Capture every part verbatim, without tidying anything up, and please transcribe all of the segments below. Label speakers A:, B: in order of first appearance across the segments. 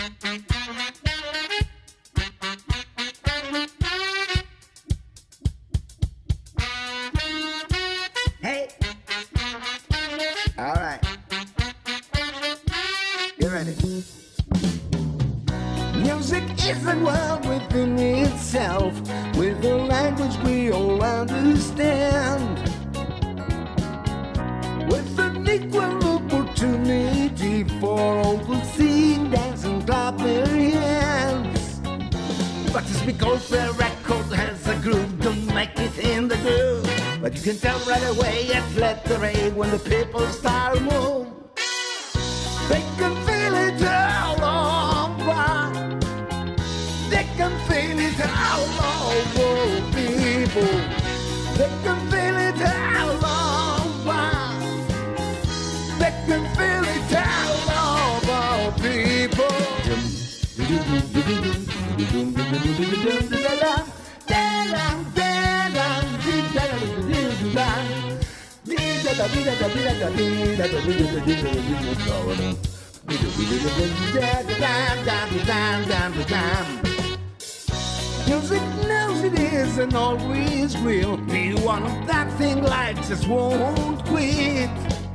A: Hey. All right. Get ready. Music is a world within itself, with a language we all understand, with an equal opportunity for all to sing, dance and clap their hands. But it's because the record has a groove, don't make it in the groove. But you can tell right away it's let the rain when the people start to move. They can feel it all over. They can feel it all over, people. They can feel it all over. They can feel it all over, people. Music knows it is and always will be one of that thing like just won't quit.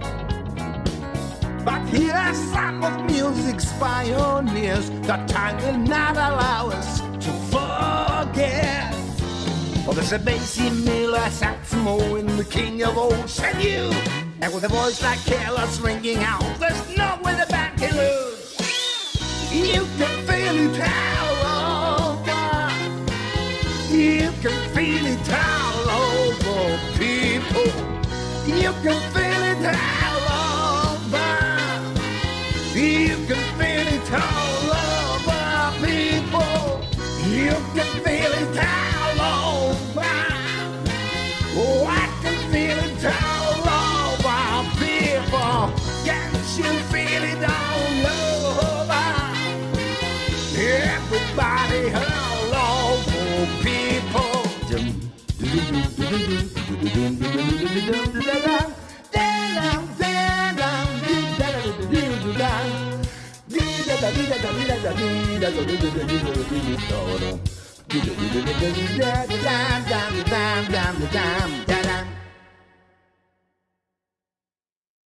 A: But here are some of music's pioneers that time will not allow us to forget. For there's a Basie Miller, Saxmo, and the king of old said you. And with a voice like Keller's ringing out, there's no way the band can lose. You can feel it all over. You can feel it all over, people. You can feel it all over. You can feel it all over, people. You can feel it all over. Oh, I can feel it all over, people. Can't you feel it all over? Everybody all over, people.